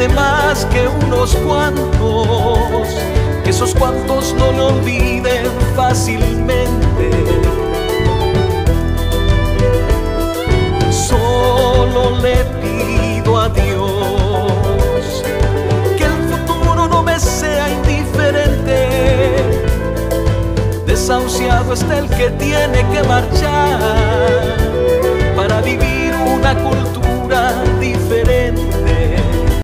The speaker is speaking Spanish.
de más que unos cuantos, que esos cuantos no lo olviden fácilmente. Solo le pido a Dios que el futuro no me sea indiferente. Desahuciado está el que tiene que marchar,